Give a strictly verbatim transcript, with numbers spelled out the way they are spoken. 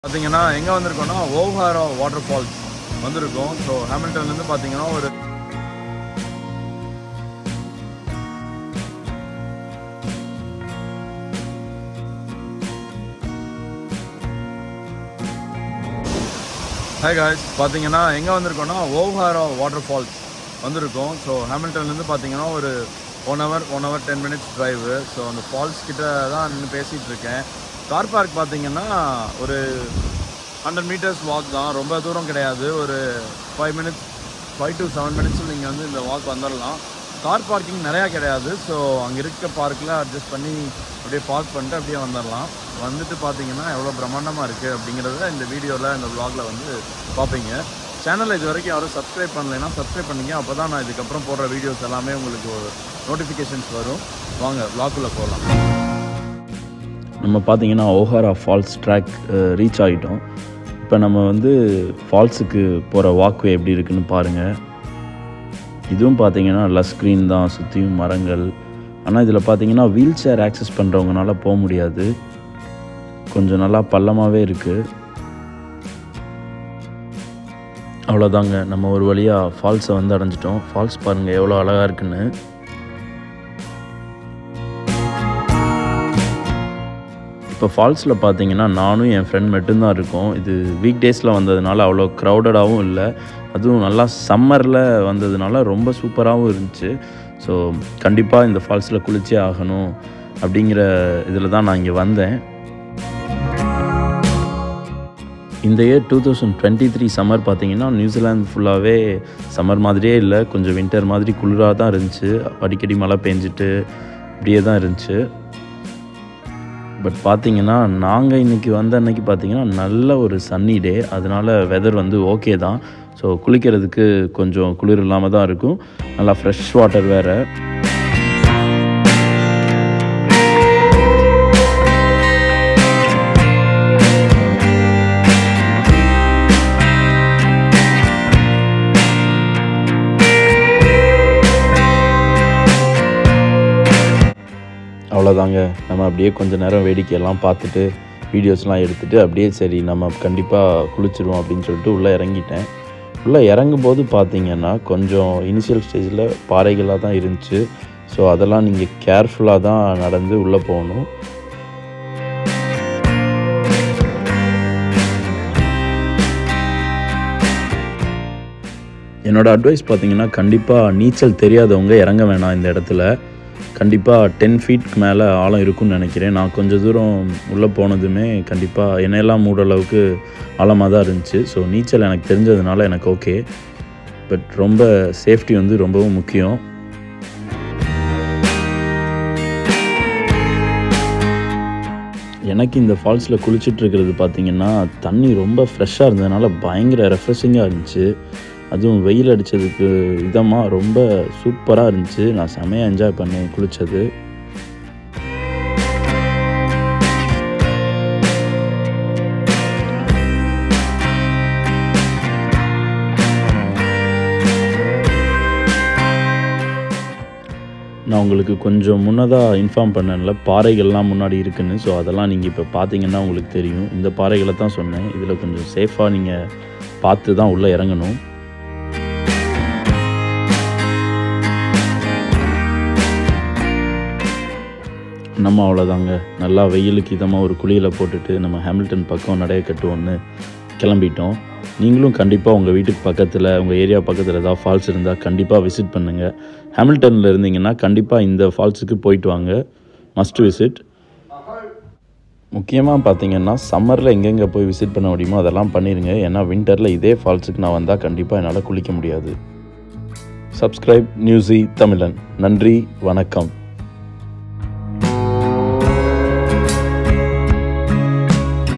பார்த்தீங்கன்னா எங்கே வந்திருக்கோம்னா Owharoa Waterfall வந்திருக்கோம். ஸோ ஹாமில்டன்லேருந்து பார்த்தீங்கன்னா ஒரு ஹாய் காய்ஸ், பார்த்தீங்கன்னா எங்கே வந்திருக்கோம்னா Owharoa Waterfall வந்திருக்கோம். ஸோ ஹாமில்டன்லேருந்து பார்த்தீங்கன்னா ஒரு one hour one hour ten minutes drive. So அந்த ஃபால்ஸ் கிட்ட தான் நின்று பேசிகிட்டு இருக்கேன். கார் பார்க் பார்த்தீங்கன்னா ஒரு ஹண்ட்ரட் மீட்டர்ஸ் வாக் தான், ரொம்ப தூரம் கிடையாது. ஒரு five minutes five to seven மினிட்ஸில் நீங்கள் வந்து இந்த வாக் வந்துடலாம். கார் பார்க்கிங் நிறையா கிடையாது. ஸோ அங்கே இருக்க பார்க்கில் அட்ஜஸ்ட் பண்ணி அப்படியே பார்க் பண்ணிட்டு அப்படியே வந்துடலாம். வந்துட்டு பார்த்தீங்கன்னா எவ்வளோ பிரம்மாண்டமாக இருக்குது அப்படிங்கிறத இந்த வீடியோவில் இந்த வ்ளாகில் வந்து பார்ப்பீங்க. சேனலில் இது வரைக்கும் யாரும் சப்ஸ்கிரைப் பண்ணலைன்னா சப்ஸ்கிரைப் பண்ணிங்க. அப்போ தான் நான் இதுக்கப்புறம் போடுற வீடியோஸ் எல்லாமே உங்களுக்கு நோட்டிஃபிகேஷன்ஸ் வரும். வாங்க வ்ளாகுள்ளே போகலாம். நம்ம பார்த்தீங்கன்னா Owharoa ஃபால்ஸ் ட்ராக் ரீச் ஆகிட்டோம். இப்போ நம்ம வந்து ஃபால்ஸுக்கு போகிற வாக்வே எப்படி இருக்குன்னு பாருங்கள். இதுவும் பார்த்தீங்கன்னா நல்லா ஸ்க்ரீன் தான், சுற்றியும் மரங்கள். ஆனால் இதில் பார்த்தீங்கன்னா வீல் சேர் ஆக்சஸ் பண்ணுறவங்கனால போக முடியாது. கொஞ்சம் நல்லா பள்ளமாகவே இருக்குது. அவ்வளோதாங்க, நம்ம ஒரு வழியாக ஃபால்ஸை வந்து அடைஞ்சிட்டோம். ஃபால்ஸ் பாருங்கள் எவ்வளோ அழகாக இருக்குன்னு. இப்போ ஃபால்ஸில் பார்த்தீங்கன்னா நானும் என் ஃப்ரெண்ட் மட்டும்தான் இருக்கோம். இது வீக் டேஸில் வந்ததுனால அவ்வளோ க்ரௌடடாகவும் இல்லை. அதுவும் நல்லா சம்மரில் வந்ததுனால ரொம்ப சூப்பராகவும் இருந்துச்சு. ஸோ கண்டிப்பாக இந்த ஃபால்ஸில் குளிச்சே ஆகணும் அப்படிங்கிற இதில் தான் நான் இங்கே வந்தேன். இந்த year two thousand twenty three summer பார்த்தீங்கன்னா நியூசிலாந்து ஃபுல்லாகவே சம்மர் மாதிரியே இல்லை, கொஞ்சம் வின்டர் மாதிரி குளிராக தான் இருந்துச்சு. அடிக்கடி மழை பெஞ்சிட்டு இப்படியே தான் இருந்துச்சு. பட் பார்த்திங்கன்னா நாங்கள் இன்றைக்கி வந்த அன்றைக்கி பார்த்திங்கன்னா நல்ல ஒரு சன்னி டே. அதனால் வெதர் வந்து ஓகே தான். ஸோ குளிக்கிறதுக்கு கொஞ்சம் குளிர் இல்லாமல் தான் இருக்கும். நல்லா ஃப்ரெஷ் வாட்டர் வேறு. அவ்வளோதாங்க, நம்ம அப்படியே கொஞ்சம் நேரம் வேடிக்கையெல்லாம் பார்த்துட்டு வீடியோஸ்லாம் எடுத்துகிட்டு அப்படியே சரி நம்ம கண்டிப்பாக குளிச்சிடுவோம் அப்படின்னு சொல்லிட்டு உள்ளே இறங்கிட்டேன். உள்ளே இறங்கும்போது பார்த்திங்கன்னா கொஞ்சம் இனிஷியல் ஸ்டேஜில் பாறைகளாக தான் இருந்துச்சு. ஸோ அதெல்லாம் நீங்கள் கேர்ஃபுல்லாக தான் நடந்து உள்ளே போகணும். என்னோடய அட்வைஸ் பார்த்திங்கன்னா கண்டிப்பாக நீச்சல் தெரியாதவங்க இறங்க வேணாம் இந்த இடத்துல. கண்டிப்பாக டென் ஃபீட்க்கு மேலே ஆழம் இருக்குன்னு நினைக்கிறேன். நான் கொஞ்சம் தூரம் உள்ளே போனதுமே கண்டிப்பாக என்னையெல்லாம் மூட அளவுக்கு ஆழமாக தான் இருந்துச்சு. ஸோ நீச்சல் எனக்கு தெரிஞ்சதுனால எனக்கு ஓகே. பட் ரொம்ப சேஃப்டி வந்து ரொம்பவும் முக்கியம். எனக்கு இந்த ஃபால்ஸில் குளிச்சுட்ருக்கிறது பார்த்திங்கன்னா தண்ணி ரொம்ப ஃப்ரெஷ்ஷாக இருந்ததுனால பயங்கர ரெஃப்ரெஷிங்காக இருந்துச்சு. அதுவும் வெயில் அடித்ததுக்கு இதமாக ரொம்ப சூப்பராக இருந்துச்சு. நான் செமையாக என்ஜாய் பண்ணேன் குளித்தது. நான் உங்களுக்கு கொஞ்சம் முன்னதாக இன்ஃபார்ம் பண்ணல, பாறைகள்லாம் முன்னாடி இருக்குன்னு. ஸோ அதெல்லாம் நீங்கள் இப்போ பார்த்தீங்கன்னா உங்களுக்கு தெரியும். இந்த பாறைகளை தான் சொன்னேன். இதில் கொஞ்சம் சேஃபாக நீங்கள் பார்த்து தான் உள்ளே இறங்கணும். நம்ம அவ்வளோதாங்க, நல்லா வெயிலுக்கு இதமாக ஒரு குளியில் போட்டுட்டு நம்ம ஹாமில்டன் பக்கம் நடைய கட்டுவோன்னு கிளம்பிட்டோம். நீங்களும் கண்டிப்பாக உங்கள் வீட்டுக்கு பக்கத்தில் உங்கள் ஏரியா பக்கத்தில் ஏதாவது ஃபால்ஸ் இருந்தால் கண்டிப்பாக விசிட் பண்ணுங்கள். ஹாமில்டனில் இருந்தீங்கன்னா கண்டிப்பாக இந்த ஃபால்ஸுக்கு போயிட்டு வாங்க, மஸ்ட் விசிட். முக்கியமாக பார்த்தீங்கன்னா சம்மரில் எங்கெங்கே போய் விசிட் பண்ண முடியுமோ அதெல்லாம் பண்ணிடுங்க. ஏன்னா வின்டரில் இதே ஃபால்ஸுக்கு நான் வந்தால் கண்டிப்பாக என்னால் குளிக்க முடியாது. சப்ஸ்கிரைப் நியூஸி தமிழன். நன்றி, வணக்கம்.